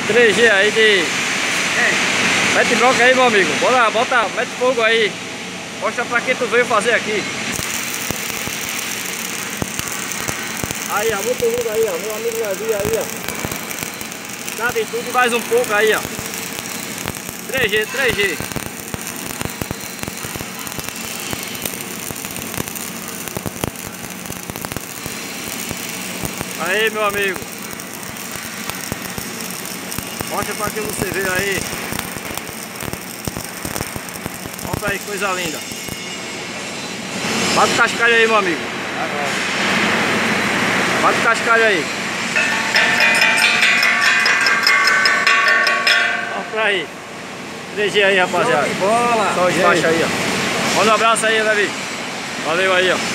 3G aí de... Mete bronca aí, meu amigo. Bora, bota, mete fogo aí. Mostra pra quem tu veio fazer aqui. Aí, ó, muito ruim aí, ó. Meu amigo Levi aí, ó. Dá de tudo mais um pouco aí, ó. 3G, 3G. Aí, meu amigo. Mostra pra quem você veio aí. Olha aí, coisa linda. Bate o cascalho aí, meu amigo. Bate o cascalho aí. Olha pra aí. 3G aí, rapaziada. Bola. Só os baixos aí, ó. Manda um abraço aí, Levi. Valeu aí, ó.